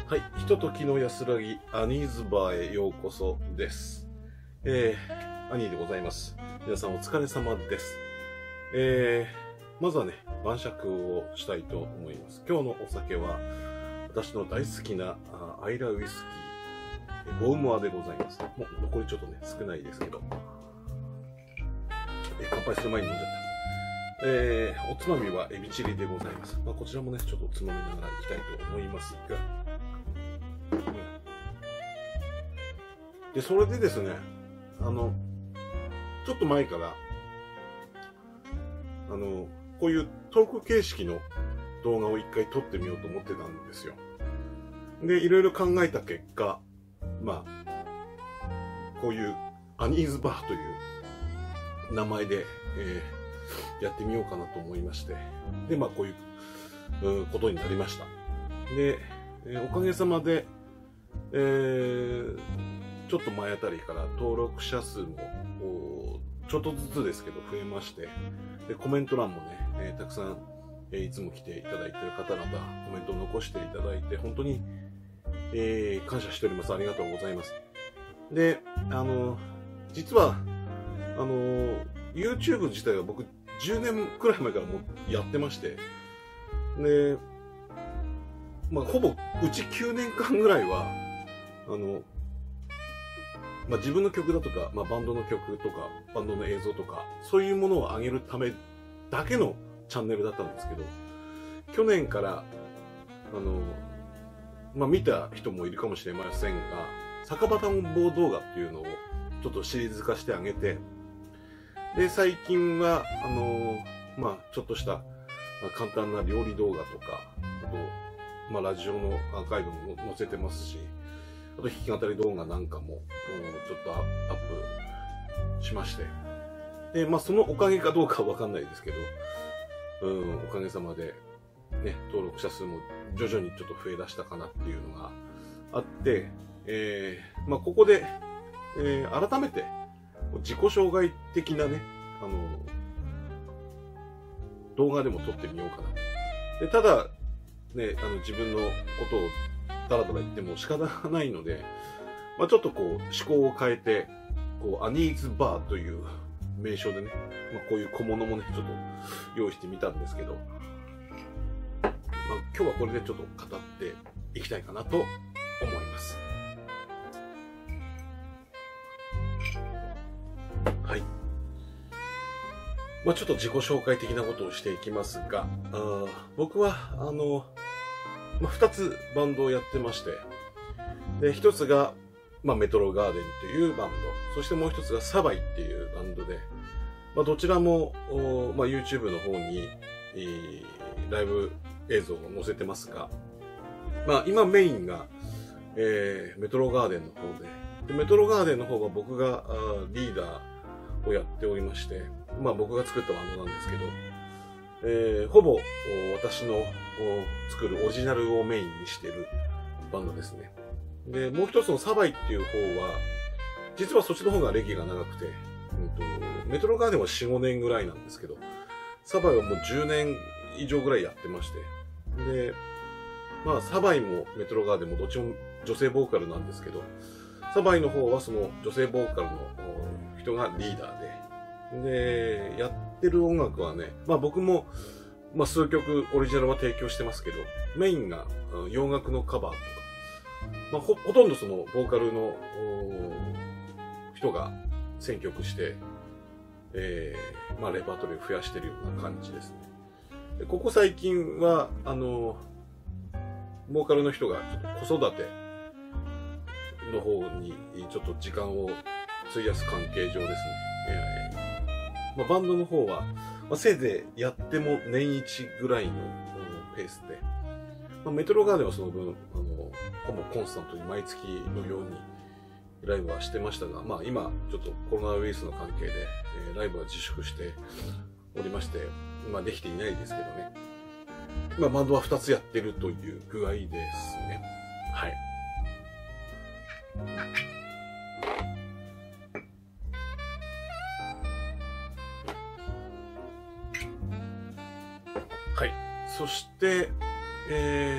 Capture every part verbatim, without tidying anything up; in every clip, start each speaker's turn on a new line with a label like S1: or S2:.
S1: はい、ひとときの安らぎアニーズバーへようこそです。えー、アニーでございます。皆さんお疲れ様です。えー、まずはね、晩酌をしたいと思います。今日のお酒は私の大好きなアイラウイスキー、ボウモアでございます。もう残りちょっとね、少ないですけど。え乾杯する前に飲んじゃった。えー、おつまみはエビチリでございます。まあ、こちらもね、ちょっとつまみながらいきたいと思いますが。うん、で、それでですね、あの、ちょっと前から、あの、こういうトーク形式の動画を一回撮ってみようと思ってたんですよ。で、いろいろ考えた結果、まあ、こういうアニーズバーという名前で、えーやってみようかなと思いまして。で、まあこういう、うことになりました。で、えー、おかげさまで、えー、ちょっと前あたりから登録者数も、ちょっとずつですけど増えまして、で、コメント欄もね、えー、たくさん、えー、いつも来ていただいている方々、コメントを残していただいて、本当に、えー、感謝しております。ありがとうございます。で、あの、実は、あの、YouTube 自体は僕じゅうねんくらい前からもうやってまして、で、まあ、ほぼうちきゅうねんかんぐらいは、あの、まあ、自分の曲だとか、まあ、バンドの曲とか、バンドの映像とか、そういうものを上げるためだけのチャンネルだったんですけど、去年から、あの、まあ、見た人もいるかもしれませんが、酒場探訪動画っていうのをちょっとシリーズ化してあげて、で、最近は、あのー、まあ、ちょっとした、まあ、簡単な料理動画とか、あと、まあ、ラジオのアーカイブも載せてますし、あと弾き語り動画なんかも、ちょっとアップしまして。で、まあ、そのおかげかどうかはわかんないですけど、うん、おかげさまで、ね、登録者数も徐々にちょっと増え出したかなっていうのがあって、えー、まあ、ここで、えー、改めて、自己紹介的なね、あの、動画でも撮ってみようかな。で、ただ、ね、あの、自分のことをダラダラ言っても仕方がないので、まあちょっとこう、思考を変えて、こう、アニーズバーという名称でね、まあこういう小物もね、ちょっと用意してみたんですけど、まあ今日はこれでちょっと語っていきたいかなと思います。はい。まあちょっと自己紹介的なことをしていきますが、あ僕は、あの、まあ、二つバンドをやってまして、で、一つが、まあメトロガーデンというバンド、そしてもう一つがサバイっていうバンドで、まあどちらも、まあ YouTube の方に、えー、ライブ映像を載せてますが、まあ今メインが、えー、メトロガーデンの方で、でメトロガーデンの方は僕がリーダー、をやっておりまして、まあ僕が作ったバンドなんですけど、えー、ほぼ私の作るオリジナルをメインにしているバンドですね。で、もう一つのサバイっていう方は、実はそっちの方が歴が長くて、うんと、メトロガーデンはよん、ごねんぐらいなんですけど、サバイはもうじゅうねん以上ぐらいやってまして、で、まあサバイもメトロガーデンもどっちも女性ボーカルなんですけど、サバイの方はその女性ボーカルの人がリーダーで、で、やってる音楽はね、まあ僕も、まあ数曲オリジナルは提供してますけど、メインが洋楽のカバーとか、まあ ほ, ほとんどそのボーカルの人が選曲して、えー、まあレパートリーを増やしてるような感じですね。でここ最近は、あの、ボーカルの人がちょっと子育ての方にちょっと時間を費やす関係上ですね。えーまあ、バンドの方は、まあ、せいぜいやっても年一ぐらいのペースで、まあ、メトロガーデンはその分、あの、ほぼコンスタントに毎月のようにライブはしてましたが、まあ今ちょっとコロナウイルスの関係で、えー、ライブは自粛しておりまして、まあできていないですけどね。まあバンドはふたつやってるという具合ですね。はい。はい。そして、えー、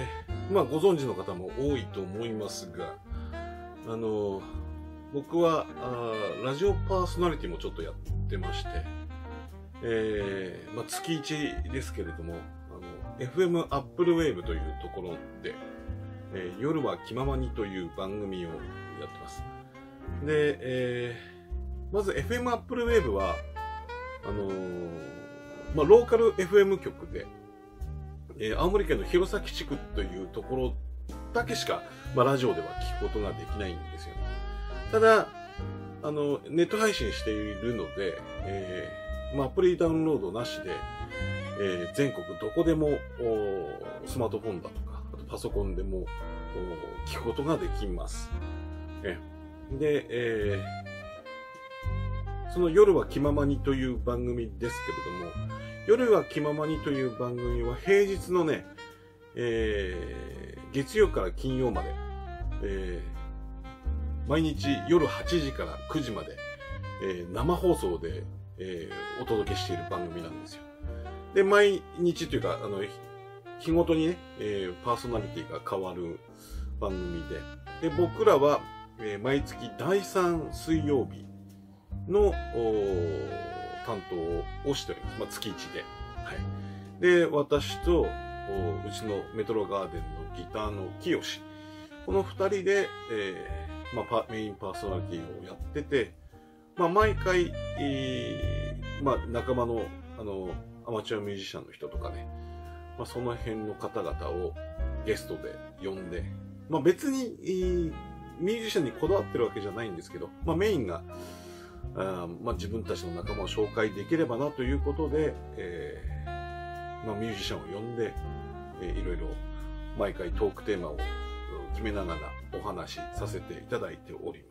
S1: まあご存知の方も多いと思いますが、あの、僕はあラジオパーソナリティもちょっとやってまして、えー、まあ月いちですけれども、あの、エフエム Apple Wave というところで、えー、夜は気ままにという番組をやってます。で、えー、まず エフエム Apple Wave は、あのー、まあローカル エフエム 局で、えー、青森県の弘前地区というところだけしか、まあ、ラジオでは聞くことができないんですよね。ただ、あの、ネット配信しているので、えー、まあ、アプリダウンロードなしで、えー、全国どこでも、スマートフォンだとか、あとパソコンでも、聞くことができます。えで、えー、その夜は気ままにという番組ですけれども、夜は気ままにという番組は平日のね、えー、月曜から金曜まで、えー、毎日夜はちじからくじまで、えー、生放送で、えー、お届けしている番組なんですよ。で、毎日というか、あの、日ごとにね、えー、パーソナリティが変わる番組で、で、僕らは、えー、毎月だいさん水曜日の、担当をしております。まあ、月いちで。はい。で、私と、うちのメトロガーデンのギターの清志。この二人で、えー、まあ、メインパーソナリティをやってて、まあ、毎回、えー、まあ、仲間の、あの、アマチュアミュージシャンの人とかね、まあ、その辺の方々をゲストで呼んで、まあ、別に、えー、ミュージシャンにこだわってるわけじゃないんですけど、まあ、メインが、あまあ、自分たちの仲間を紹介できればなということで、えーまあ、ミュージシャンを呼んで、えー、いろいろ毎回トークテーマを決めながらお話しさせていただいております。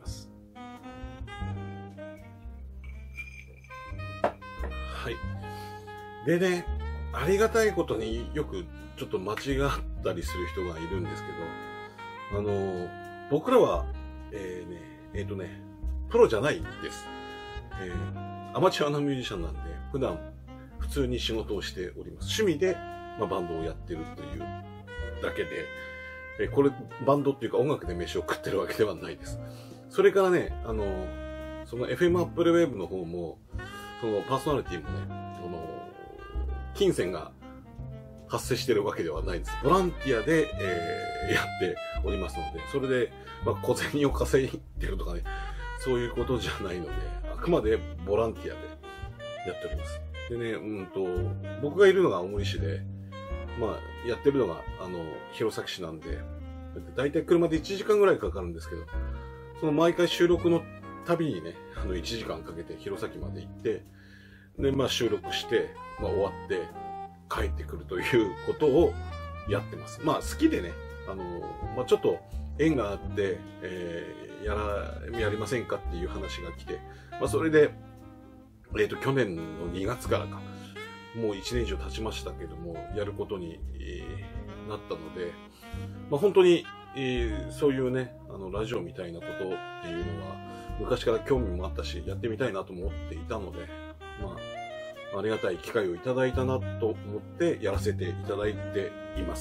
S1: はい。でね、ありがたいことによくちょっと間違ったりする人がいるんですけど、あのー、僕らは、えーね、えっとね、プロじゃないです。えー、アマチュアのミュージシャンなんで、普段普通に仕事をしております。趣味で、まあ、バンドをやってるというだけで、えー、これ、バンドっていうか音楽で飯を食ってるわけではないです。それからね、あの、その エフエム Apple Wave の方も、そのパーソナリティもね、その、金銭が発生してるわけではないです。ボランティアで、えー、やっておりますので、それで、まあ、小銭を稼いでるとかね、そういうことじゃないので、あくまでボランティアでやっております。でね、うんと、僕がいるのが青森市で、まあ、やってるのが、あの、弘前市なんで、だいたい車でいちじかんぐらいかかるんですけど、その毎回収録のたびにね、あの、いちじかんかけて弘前まで行って、で、まあ収録して、まあ終わって帰ってくるということをやってます。まあ好きでね、あの、まあちょっと縁があって、えー、やら、やりませんかっていう話が来て、まあそれで、えっと、去年のにがつからか、もういちねん以上経ちましたけども、やることに、えー、なったので、まあ本当に、えー、そういうね、あの、ラジオみたいなことっていうのは、昔から興味もあったし、やってみたいなと思っていたので、まあ、ありがたい機会をいただいたなと思ってやらせていただいています。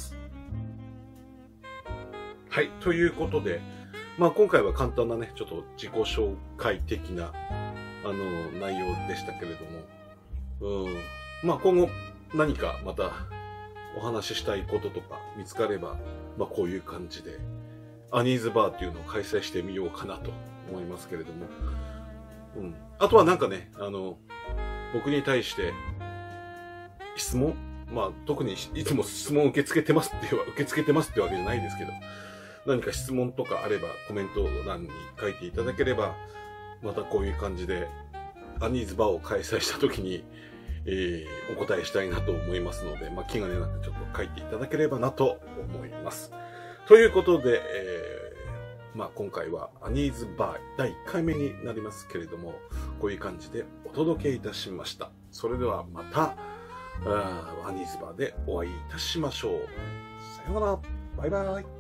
S1: はい、ということで、まあ今回は簡単なね、ちょっと自己紹介的な、あの、内容でしたけれども、うん、まあ今後何かまたお話ししたいこととか見つかれば、まあこういう感じで、アニーズバーっていうのを開催してみようかなと思いますけれども、うん。あとはなんかね、あの、僕に対して質問、まあ特にいつも質問を受け付けてますっていう、受け付けてますってわけじゃないですけど、何か質問とかあればコメント欄に書いていただければ、またこういう感じでアニーズバーを開催した時に、えー、お答えしたいなと思いますので、まあ気兼ねなくちょっと書いていただければなと思います。ということで、えー、まあ今回はアニーズバーだいいっかいめになりますけれども、こういう感じでお届けいたしました。それではまた、アニーズバーでお会いいたしましょう。さようなら。バイバイ。